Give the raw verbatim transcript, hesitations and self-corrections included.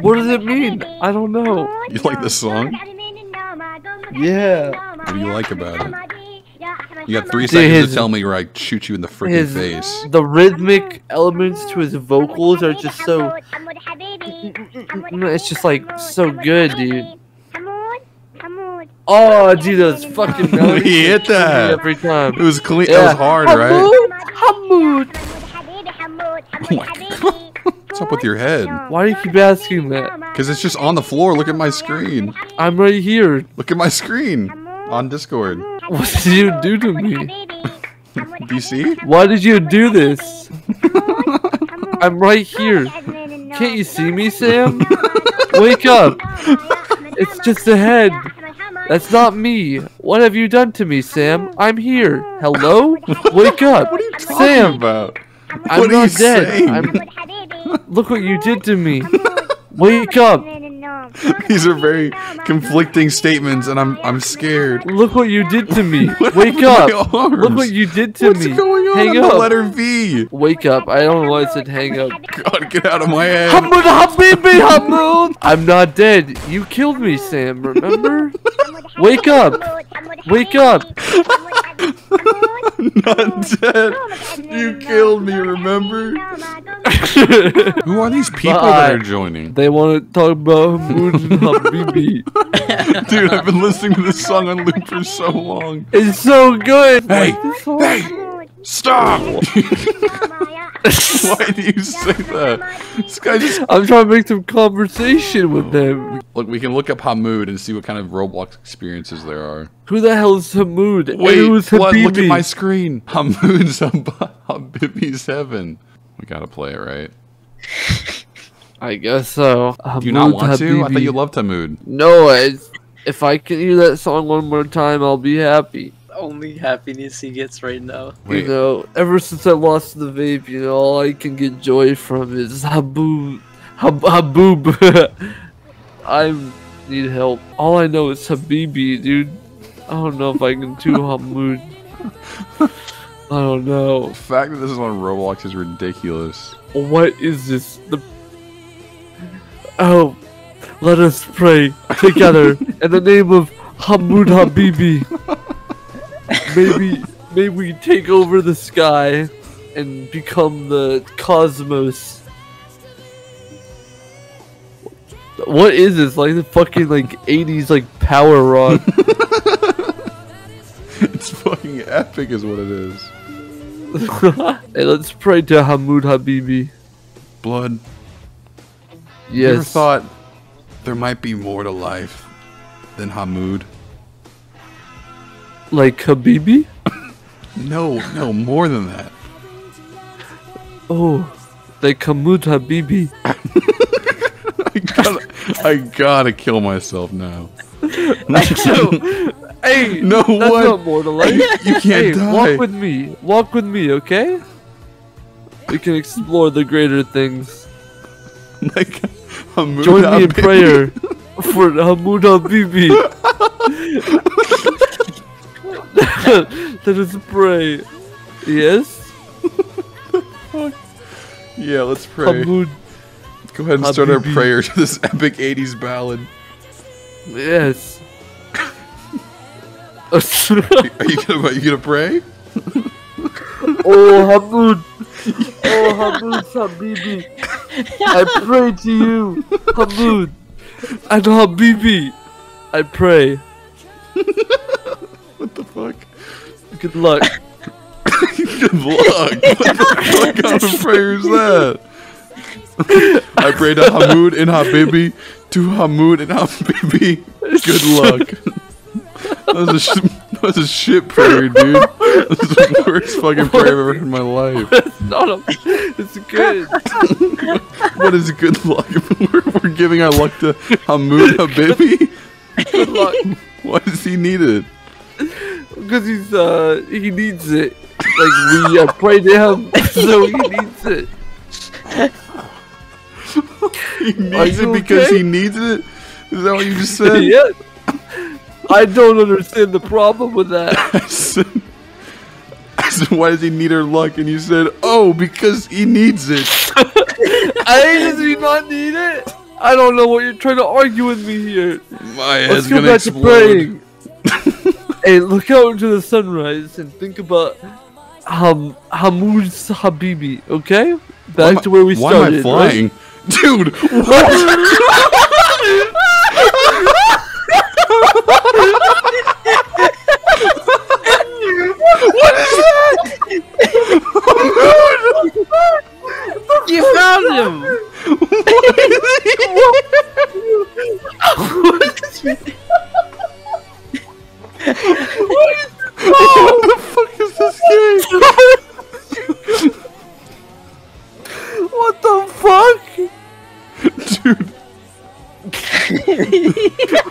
What does it mean? I don't know. You like this song? Yeah. What do you like about it? You got three Dude, seconds his- to tell me or I shoot you in the freaking His face. the rhythmic elements to his vocals are just so. It's just like so good, dude. Oh, dude, those fucking melodies. He hit kill me that. every time. It was clean. Yeah. It was hard, right? Hamoud, Oh my god. What's up with your head? why do you keep asking that? Because it's just on the floor. Look at my screen. I'm right here. Look at my screen on Discord. What did you do to me? Do you see? Why did you do this? I'm right here. Can't you see me, Sam? Wake up. It's just a head. That's not me. What have you done to me, Sam? I'm here. Hello? Wake up. What are you talking Sam, about? I'm What are not you dead. saying? I'm... Look what you did to me. Wake up. These are very conflicting statements, and I'm I'm scared. Look what you did to me. What Wake happened up. to my arms? Look what you did to What's me. going on? Hang on up. the letter V. Wake up. I don't know why I said hang up. God, get out of my head. Hamoud Habibi Hamoud! I'm not dead. You killed me, Sam, remember? Wake up! Wake up! I'm not dead. You killed me, remember? Who are these people that are joining? They want to talk about Hamoud and Habibi. Dude, I've been listening to this song on loop for so long. It's so good! Hey, Like this song. hey, stop! Why do you say that? This guy just... I'm trying to make some conversation with them. Look, we can look up Hamoud and see what kind of Roblox experiences there are. Who the hell is Hamoud? And Wait, who's what? Look at Habibi? my screen. Hamoud's Habibi's heaven. We gotta play it, right? I guess so. Do you not Hamoud want to? I thought Habibi. you loved Hamoud. No, it's, if I can hear that song one more time, I'll be happy. Only happiness he gets right now. Wait. You know, ever since I lost the vape, you know, all I can get joy from is Haboob. Hab Haboob. I need help. All I know is Habibi, dude. I don't know if I can do Hamoud. I don't know. The fact that this is on Roblox is ridiculous. What is this? The Oh, let us pray together in the name of Hamoud Habibi. Maybe, maybe we take over the sky and become the cosmos. What is this? Like the fucking like eighties like power rock. It's fucking epic is what it is. Hey, let's pray to Hamoud Habibi. Blood. You ever Yes. thought there might be more to life than Hamoud? Like Habibi? No, no, more than that. Oh, like Hamoud Habibi. I gotta, I gotta kill myself now. Hey, No, that's what? not more to life. You can't Hey, die. walk with me. Walk with me, okay? We can explore the greater things. Like Hamoud Join me in Habibi. prayer for Hamoud Habibi. Let us pray. Yes? Yeah, let's pray. Hamoud. Go ahead and start our Habibi. prayer to this epic eighties ballad. Yes. Are you gonna, are you gonna pray? Oh, Hamoud. Oh, Hamoud Habibi. I pray to you, Hamoud. And Habibi. I pray. What the fuck? Good luck. Good luck. What the fuck kind of prayer is that? I pray to Hamoud and Habibi, to Hamoud and Habibi. Good luck. That was a, sh that was a shit prayer, dude. That was the worst fucking prayer I've ever heard in my life. It's not a. It's good. What is good luck? We're, we're giving our luck to Hamoud Habibi? Good luck. Why does he need it? Because he's uh he needs it. Like we uh, pray to him, so he needs it. He Are needs you it because okay? he needs it? Is that what you just said? Yeah. I don't understand the problem with that. I said, I said, why does he need our luck? And you said, oh, because he needs it. I does he not need it? I don't know what you're trying to argue with me here. My Let's head's go gonna back to explode. praying. Hey, look out into the sunrise and think about um Hamoud's Habibi, okay? Why Back am I- to where we why started. am I flying? Dude, what? What is that? You found him! What the fuck is this game? What the fuck? Dude.